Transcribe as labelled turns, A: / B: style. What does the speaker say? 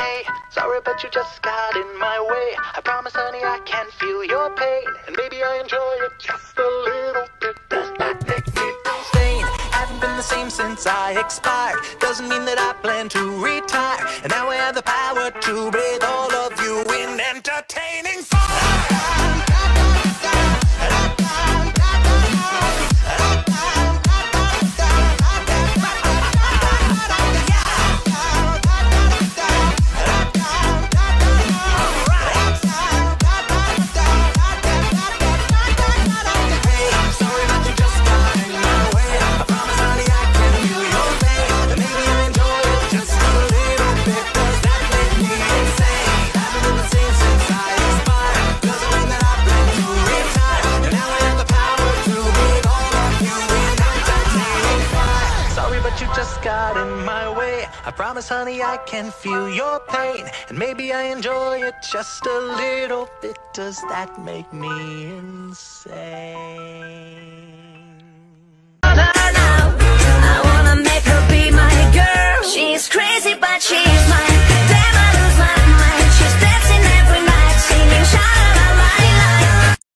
A: Hey, sorry, but you just got in my way. I promise, honey, I can feel your pain, and maybe I enjoy it just a little bit. Does that make me insane? Haven't been the same since I expired. Doesn't mean that I plan to retire. And now I have the power to breathe all of you in entertaining fire. You just got in my way. I promise, honey, I can feel your pain, and maybe I enjoy it just a little bit. Does that make me insane?